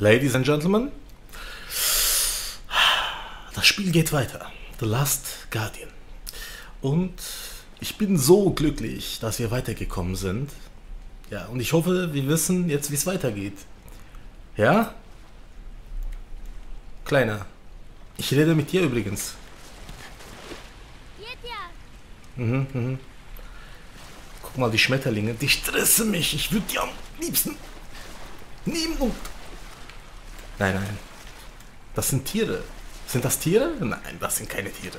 Ladies and Gentlemen, das Spiel geht weiter. The Last Guardian. Und ich bin so glücklich, dass wir weitergekommen sind. Ja, und ich hoffe, wir wissen jetzt, wie es weitergeht. Ja? Kleiner, ich rede mit dir übrigens. Guck mal, die Schmetterlinge, die stressen mich. Ich würde die am liebsten nehmen und... Nein. Das sind Tiere. Sind das Tiere? Nein, das sind keine Tiere.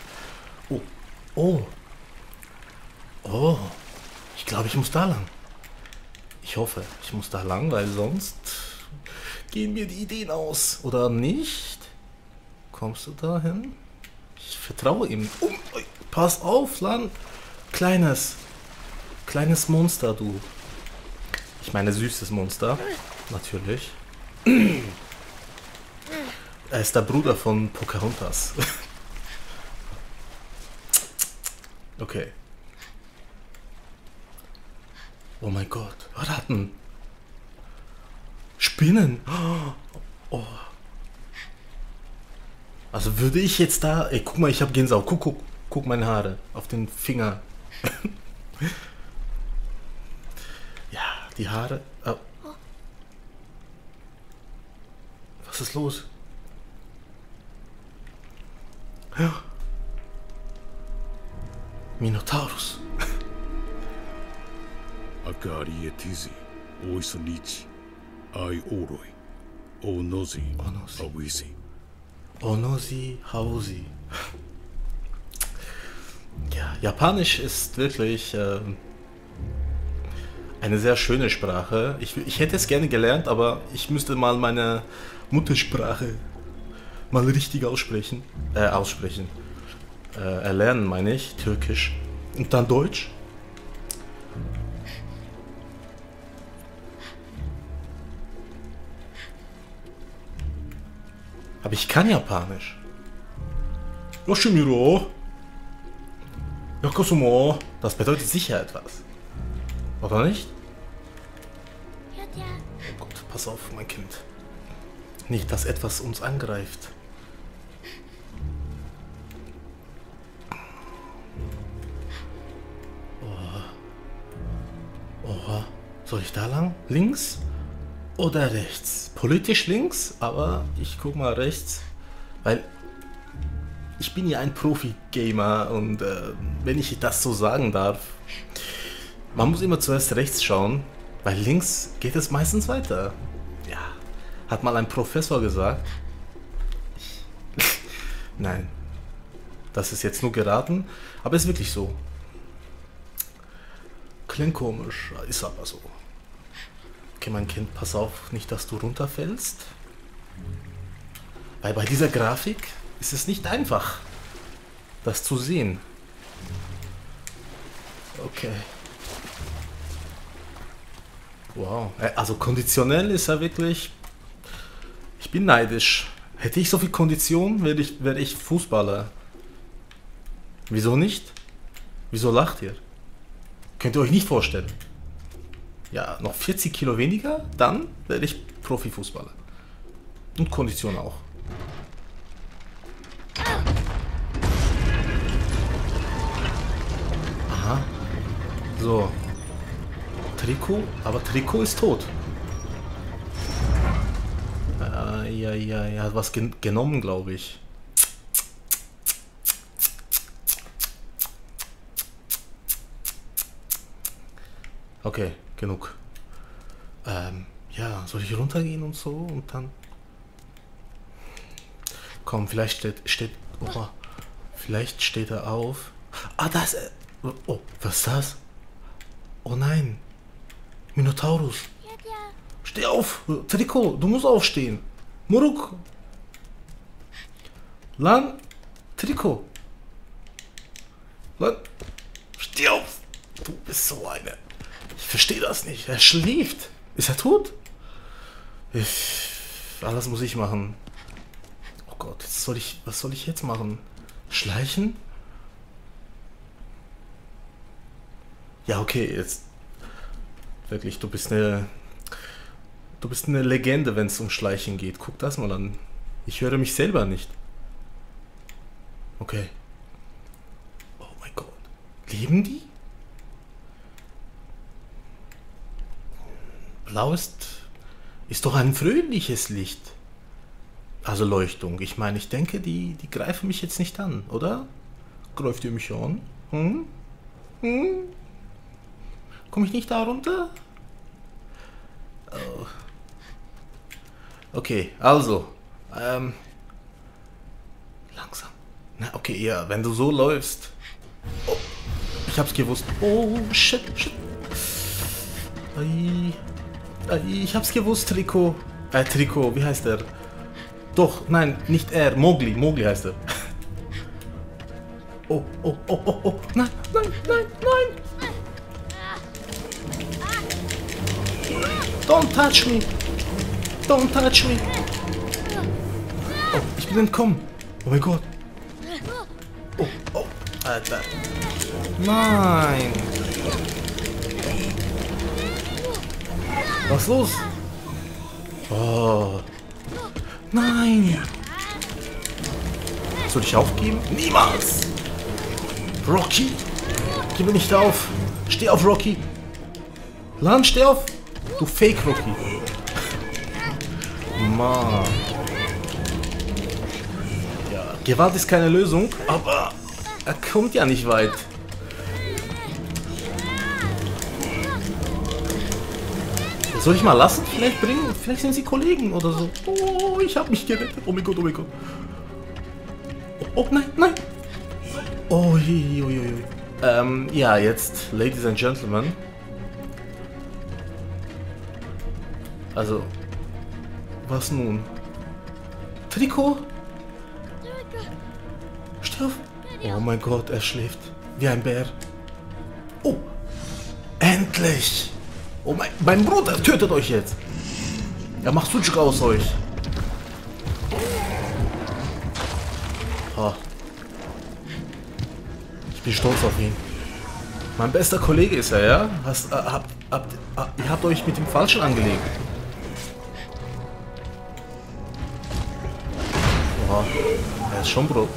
Oh. Ich glaube, ich muss da lang. Ich hoffe, ich muss da lang, weil sonst gehen mir die Ideen aus. Oder nicht? Kommst du da hin? Ich vertraue ihm. Pass auf, Lan. Kleines Monster, du. Ich meine, süßes Monster. Natürlich. Er ist der Bruder von Pocahontas. Okay. Oh mein Gott. Ratten. Spinnen. Oh. Also würde ich jetzt da... Ey, guck mal, ich habe Gänsehaut. Guck meine Haare auf den Finger. Ja, die Haare... Oh. Was ist los? Ja. Minotaurus. Akari etizi, oisonichi, ai oroi, onozi, awisi. Onozi, Hausi. Ja, Japanisch ist wirklich eine sehr schöne Sprache. Ich hätte es gerne gelernt, aber ich müsste mal meine Muttersprache mal richtig aussprechen. Erlernen, meine ich. Türkisch. Und dann Deutsch. Aber ich kann Japanisch. Yoshimiro. Yakusumo. Das bedeutet sicher etwas. Oder nicht? Oh Gott, pass auf, mein Kind. Nicht, dass etwas uns angreift. Oh. Soll ich da lang? Links oder rechts? Politisch links, aber ich guck mal rechts. Weil ich bin ja ein Profi-Gamer und wenn ich das so sagen darf, man muss immer zuerst rechts schauen, weil links geht es meistens weiter. Ja, hat mal ein Professor gesagt. Nein, das ist jetzt nur geraten, aber ist wirklich so. Klingt komisch, ist aber so. Okay, mein Kind, pass auf, nicht, dass du runterfällst. Weil bei dieser Grafik ist es nicht einfach, das zu sehen. Okay. Wow. Also konditionell ist er wirklich... Ich bin neidisch. Hätte ich so viel Kondition, wäre ich Fußballer. Wieso nicht? Wieso lacht ihr? Könnt ihr euch nicht vorstellen. Ja, noch 40 Kilo weniger, dann werde ich Profifußballer. Und Kondition auch. Aha. So. Trikot, aber Trikot ist tot. Ja, hat was genommen, glaube ich. Okay, genug. Ja, soll ich runtergehen und so und dann... Komm, vielleicht vielleicht steht er auf. Ah, da ist er. Oh, was ist das? Oh nein. Minotaurus. Steh auf. Trikot, du musst aufstehen. Muruk. Lan. Trikot. Lan. Steh auf. Du bist so eine... Ich verstehe das nicht. Er schläft. Ist er tot? Alles muss ich machen. Oh Gott, was soll ich jetzt machen? Schleichen? Ja, okay, jetzt... Wirklich, du Du bist eine Legende, wenn es um Schleichen geht. Guck das mal an. Ich höre mich selber nicht. Okay. Oh mein Gott. Leben die? Blau ist doch ein fröhliches Licht. Also Leuchtung. Ich meine, ich denke, die greifen mich jetzt nicht an, oder? Greift ihr mich an? Hm? Hm? Komme ich nicht da runter? Oh. Okay, also. Langsam. Na, okay, ja, wenn du so läufst. Oh, ich hab's gewusst. Oh, shit. Ich hab's gewusst, Trikot. Trikot, wie heißt er? Doch, nein, nicht er. Mowgli heißt er. Oh. Nein. Don't touch me. Oh, ich bin entkommen. Oh mein Gott. Oh, Alter. Nein. Was ist los? Oh. Nein. Soll ich aufgeben? Niemals. Rocky. Gib mir nicht auf. Steh auf, Rocky. Lan, steh auf. Du Fake, Rocky. Mann. Ja, Gewalt ist keine Lösung, aber er kommt ja nicht weit. Soll ich mal lassen? Vielleicht sind sie Kollegen oder so. Oh, ich habe mich gerettet. Oh mein Gott. Oh, nein. Oh, ja, jetzt, Ladies and Gentlemen. Also, was nun? Trikot? Steh auf. Oh mein Gott, er schläft. Wie ein Bär. Oh, endlich. Oh mein Bruder tötet euch jetzt. Er macht Sucuk aus euch. Oh. Ich bin stolz auf ihn. Mein bester Kollege ist er, ja? Ihr habt euch mit dem Falschen angelegt. Oha. Er ist schon brutal.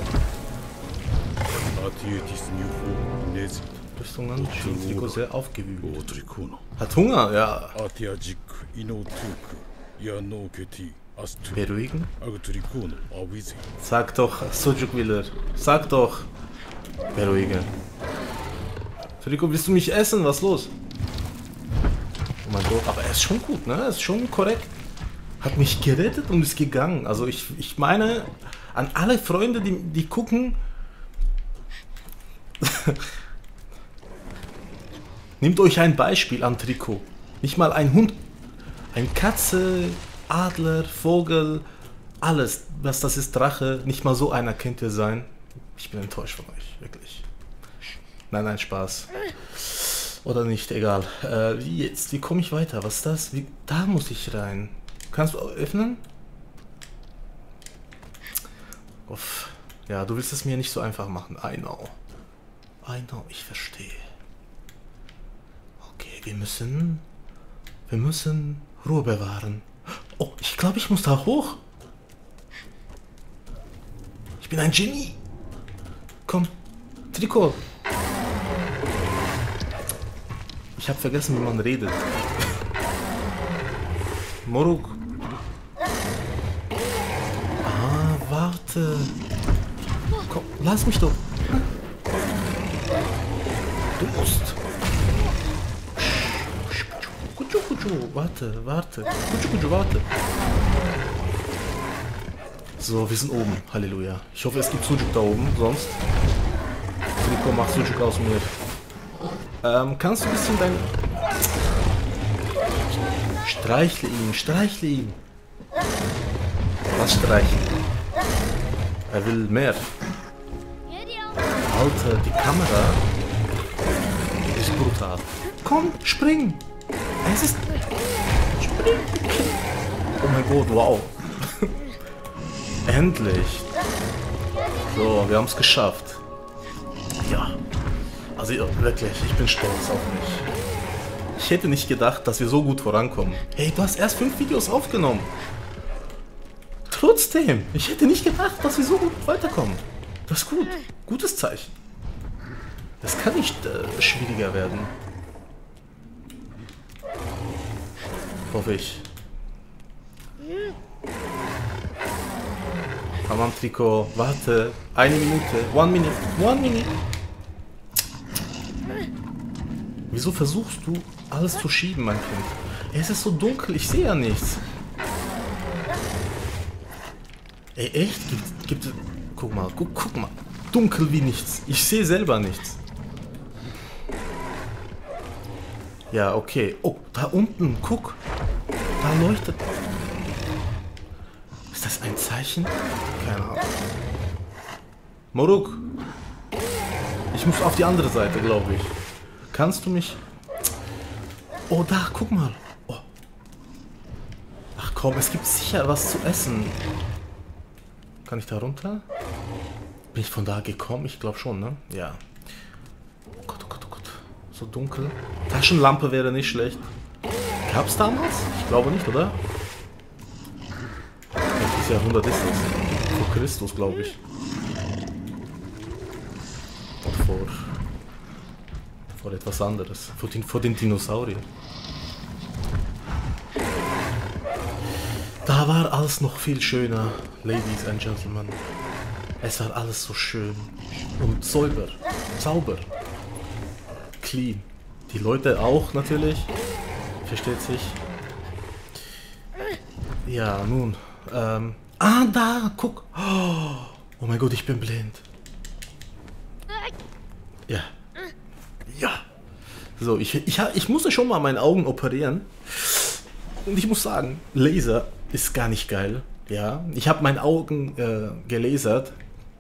Rüstungen, Trikot sehr aufgewühlt. Hat Hunger, ja. Beruhigen? Sag doch, Sucuk will er. Sag doch. Beruhigen. Trikot, willst du mich essen? Was ist los? Oh mein Gott, aber er ist schon gut, ne? Er ist schon korrekt. Hat mich gerettet und ist gegangen. Also ich meine, an alle Freunde, die gucken... Nehmt euch ein Beispiel an Trikot. Nicht mal ein Hund, ein Katze, Adler, Vogel, alles, was das ist, Drache, nicht mal so einer könnte sein. Ich bin enttäuscht von euch, wirklich. Nein, Spaß. Oder nicht, egal. Wie komme ich weiter? Was ist das? Da muss ich rein. Kannst du öffnen? Uff. Ja, du willst es mir nicht so einfach machen. I know, ich verstehe. Okay, wir müssen Ruhe bewahren. Oh, ich glaube, ich muss da hoch. Ich bin ein Genie. Komm, Trikot. Ich habe vergessen, wie man redet. Moruk. Ah, warte. Komm, lass mich doch. Du musst. Warte. Warte. So, wir sind oben. Halleluja. Ich hoffe, es gibt Sucuk da oben. Sonst. Trikot macht Sucuk aus mir. Kannst du ein bisschen dein... Streichle ihn. Was streicheln? Er will mehr. Alter, die Kamera ist brutal. Komm, spring! Es ist... Spring! Oh mein Gott, wow. Endlich. So, wir haben es geschafft. Ja. Also wirklich, ich bin stolz auf mich. hätte nicht gedacht, dass wir so gut vorankommen. Hey, du hast erst 5 Videos aufgenommen. Trotzdem, ich hätte nicht gedacht, dass wir so gut weiterkommen. Das ist gut. Gutes Zeichen. Das kann nicht schwieriger werden. Hoffe ich. Tamam Trikot, warte. 1 Minute. 1 Minute. 1 Minute. Wieso versuchst du alles zu schieben, mein Kind? Es ist so dunkel, ich sehe ja nichts. Ey, echt? Gibt es... Guck mal, guck mal. Dunkel wie nichts. Ich sehe selber nichts. Ja, okay. Oh, da unten, guck. Da leuchtet... Ist das ein Zeichen? Keine Ahnung. Moruk. Ich muss auf die andere Seite, glaube ich. Kannst du mich... Oh, da, guck mal. Oh. Ach komm, es gibt sicher was zu essen. Kann ich da runter? Bin ich von da gekommen? Ich glaube schon, ne? Ja. Oh Gott, oh Gott, oh Gott. So dunkel. Taschenlampe wäre nicht schlecht. Gab's damals? Ich glaube nicht, oder? Welches Jahrhundert ist das? Vor Christus, glaube ich. Und vor etwas anderes. Vor den Dinosauriern. Da war alles noch viel schöner, Ladies and Gentlemen. Es war alles so schön und sauber, clean. Die Leute auch natürlich, versteht sich. Ja, nun, da, guck. Oh mein Gott, ich bin blind. Ja. So, ich musste schon mal meine Augen operieren. Und ich muss sagen, Laser ist gar nicht geil. Ja, ich habe meine Augen gelasert.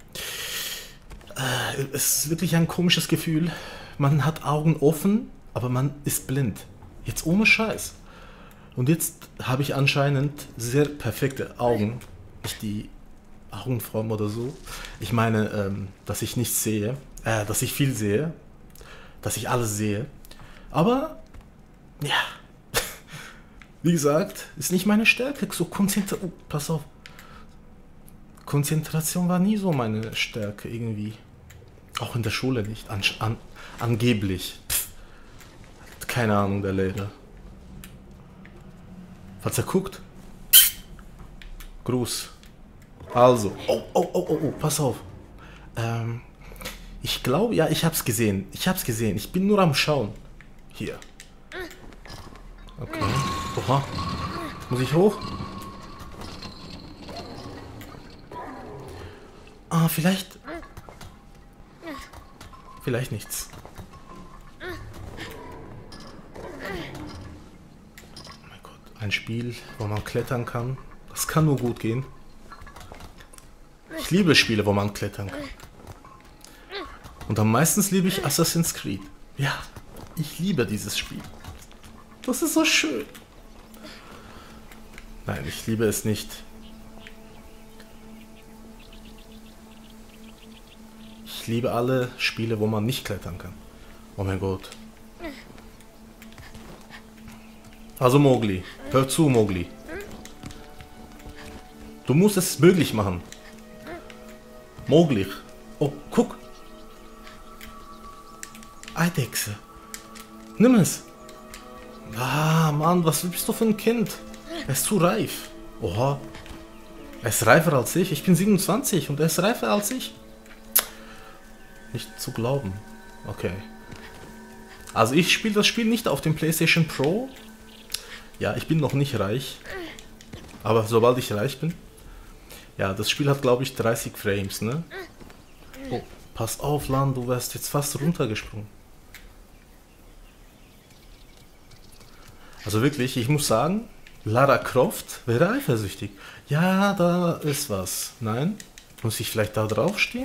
Es ist wirklich ein komisches Gefühl. Man hat Augen offen, aber man ist blind. Jetzt ohne Scheiß. Und jetzt habe ich anscheinend sehr perfekte Augen. Nicht die Augenform oder so. Ich meine, dass ich nichts sehe. Dass ich viel sehe. Dass ich alles sehe. Aber, ja. Wie gesagt, ist nicht meine Stärke. So pass auf. Konzentration war nie so meine Stärke irgendwie. Auch in der Schule nicht. Angeblich. Pff. Keine Ahnung, der Lehrer. Falls er guckt. Gruß. Also. Oh, pass auf. Ich glaube, ja, ich hab's gesehen. Ich bin nur am Schauen. Hier. Okay. Oha. Muss ich hoch? Vielleicht. Vielleicht nichts. Oh mein Gott. Ein Spiel, wo man klettern kann. Das kann nur gut gehen. Ich liebe Spiele, wo man klettern kann. Und am meisten liebe ich Assassin's Creed. Ja, ich liebe dieses Spiel. Das ist so schön. Nein, ich liebe es nicht. Ich liebe alle Spiele, wo man nicht klettern kann. Oh mein Gott. Also Mowgli, hör zu, Mowgli. Du musst es möglich machen. Mowgli. Oh, guck. Eidechse. Nimm es. Mann, was bist du für ein Kind? Er ist zu reif. Oha. Er ist reifer als ich. Ich bin 27 und er ist reifer als ich. Nicht zu glauben. Okay. Also ich spiele das Spiel nicht auf dem PlayStation Pro. Ja, ich bin noch nicht reich. Aber sobald ich reich bin. Ja, das Spiel hat, glaube ich, 30 Frames, ne? Oh, pass auf, Lan, du wärst jetzt fast runtergesprungen. Also wirklich, ich muss sagen, Lara Croft wäre eifersüchtig. Ja, da ist was. Nein? Muss ich vielleicht da drauf stehen?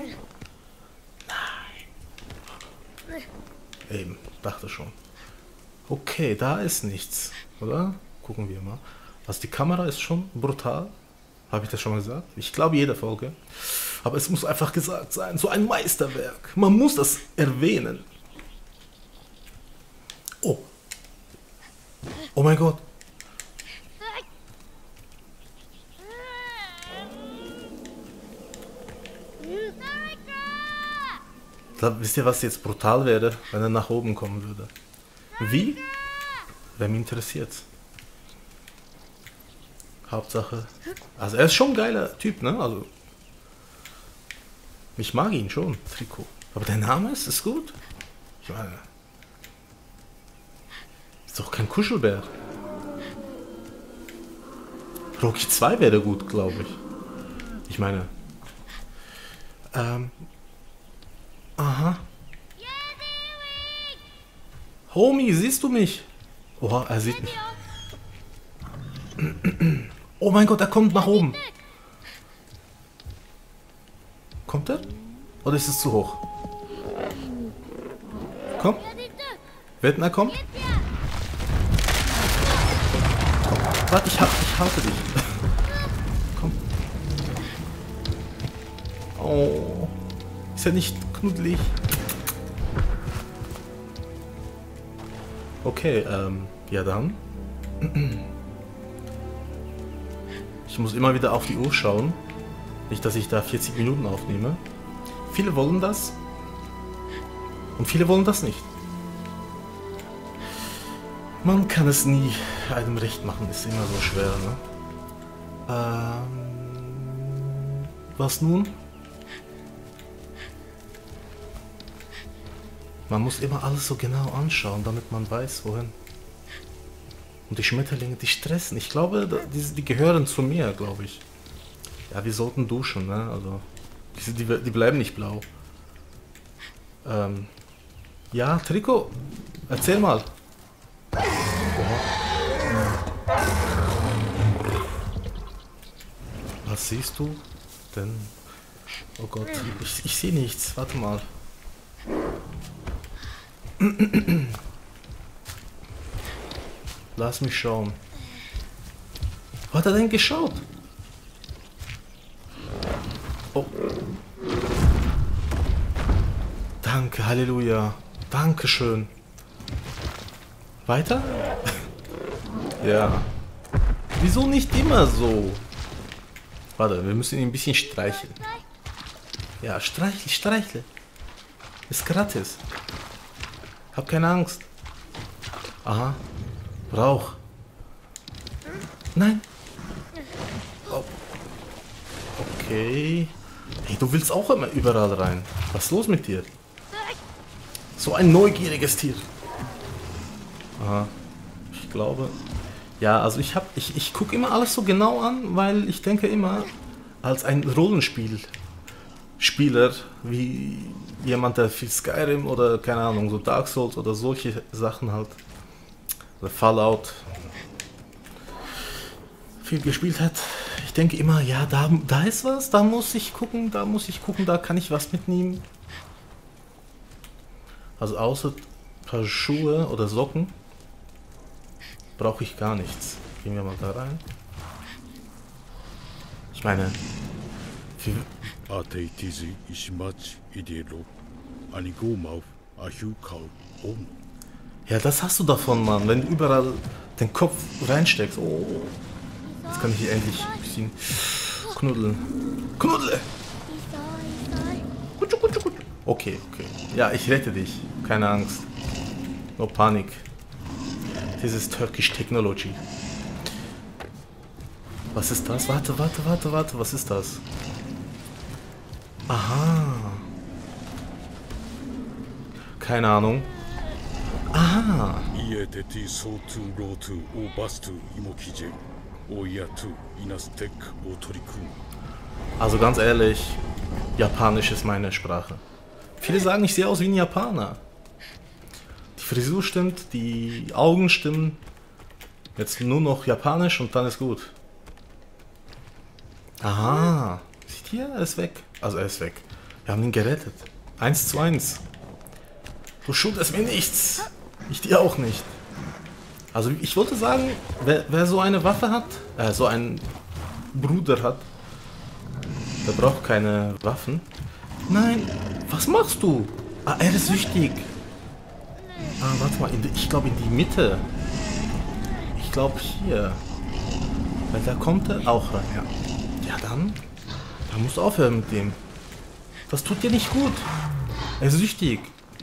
Nein. Eben, dachte schon. Okay, da ist nichts, oder? Gucken wir mal. Also die Kamera ist schon brutal. Habe ich das schon mal gesagt? Ich glaube jede Folge. Aber es muss einfach gesagt sein. So ein Meisterwerk. Man muss das erwähnen. Oh. Oh mein Gott. Wisst ihr, was jetzt brutal wäre, wenn er nach oben kommen würde? Wie? Wer mich interessiert. Hauptsache. Also er ist schon ein geiler Typ, ne? Also. Ich mag ihn schon, Trikot. Aber der Name ist gut. Ich meine. Ist doch kein Kuschelbär. Rocky 2 wäre gut, glaube ich. Ich meine. Aha. Homie, siehst du mich? Oha, er sieht mich. Oh mein Gott, er kommt nach oben. Kommt er? Oder ist es zu hoch? Komm. Wetten, er kommt? Komm. Warte, ich halte dich. Komm. Oh. Ist ja nicht knuddelig. Okay, ja dann. Ich muss immer wieder auf die Uhr schauen. Nicht, dass ich da 40 Minuten aufnehme. Viele wollen das. Und viele wollen das nicht. Man kann es nie einem recht machen, ist immer so schwer, ne? Was nun? Man muss immer alles so genau anschauen, damit man weiß, wohin. Und die Schmetterlinge, die stressen. Ich glaube, die gehören zu mir, glaube ich. Ja, wir sollten duschen, ne? Also, die bleiben nicht blau. Ja, Trikot, erzähl mal. Was siehst du denn? Oh Gott, ich sehe nichts. Warte mal. Lass mich schauen. Wo hat er denn geschaut? Oh. Danke, Halleluja. Dankeschön. Weiter? Ja. Wieso nicht immer so? Warte, wir müssen ihn ein bisschen streicheln. Ja, streichle. Ist gratis. Hab keine Angst. Aha. Rauch. Nein. Oh. Okay. Hey, du willst auch immer überall rein. Was ist los mit dir? So ein neugieriges Tier. Aha. Ich glaube. Ja, also ich gucke immer alles so genau an, weil ich denke immer, als ein Rollenspieler, wie jemand, der viel Skyrim oder keine Ahnung, so Dark Souls oder solche Sachen halt, oder Fallout viel gespielt hat. Ich denke immer, ja, da ist was, da muss ich gucken, da kann ich was mitnehmen. Also außer ein paar Schuhe oder Socken brauche ich gar nichts. Gehen wir mal da rein. Ich meine, ja, das hast du davon, Mann, wenn du überall den Kopf reinsteckst. Oh, jetzt kann ich hier endlich ein bisschen knuddeln. Knuddle! Okay. Ja, ich rette dich. Keine Angst. No Panik. This is Turkish Technology. Was ist das? Warte. Was ist das? Aha. Keine Ahnung. Aha. Also ganz ehrlich, Japanisch ist meine Sprache. Viele sagen, ich sehe aus wie ein Japaner. Die Frisur stimmt, die Augen stimmen. Jetzt nur noch Japanisch und dann ist gut. Aha. Seht ihr? Er ist weg. Also er ist weg. Wir haben ihn gerettet. 1:1. Du schuldest mir nichts. Ich dir auch nicht. Also ich wollte sagen, wer so eine Waffe hat, so einen Bruder hat, der braucht keine Waffen. Nein, was machst du? Ah, er ist süchtig. Ah, warte mal, ich glaube in die Mitte. glaube hier. Weil da kommt er auch rein, ja. Ja, dann musst du aufhören mit dem. Das tut dir nicht gut. Er ist süchtig.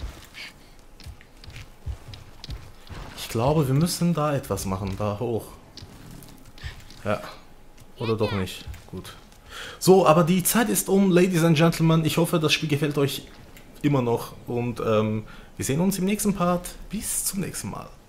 Ich glaube, wir müssen da etwas machen, da hoch. Ja. Oder doch nicht. Gut. So, aber die Zeit ist um, Ladies and Gentlemen. Ich hoffe, das Spiel gefällt euch immer noch. Und wir sehen uns im nächsten Part. Bis zum nächsten Mal.